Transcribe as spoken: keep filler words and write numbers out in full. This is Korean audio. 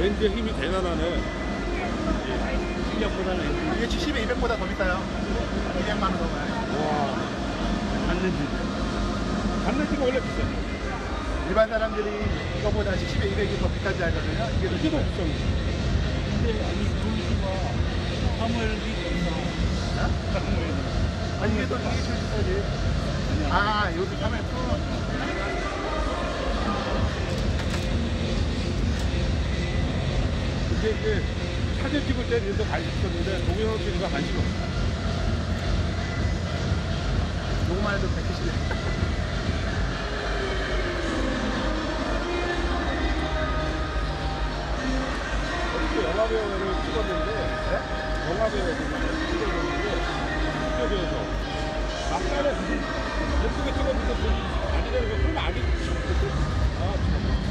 렌즈의 힘이 대단하네. 실력보다는 이게 칠십에 이백보다 더 비싸요. 이백만 원 넘어요. 와. 간렌즈. 간렌즈가 원래 비싸죠. 일반 사람들이 이거보다 칠십에 이백이 더 비싼 줄 알거든요. 이게 더 이게 더 비싸요. 비싼 거. 근데 아니 도시가 화물이 더 아 이게 더 이게 제일 비싸지. 아 여기 카메라 풀어. 이게 이제 사진 찍을 때 이래서 관심 있었는데 동영상 찍으니까 관심이 없어. 요거만 해도 백칠십에. 어저께 영화배우를 찍었는데 네? 영화배우를 찍었는데 스튜디오에서 막판에 무슨 예쁘게 찍었는데 돈이 아니라는 걸 많이 아 참.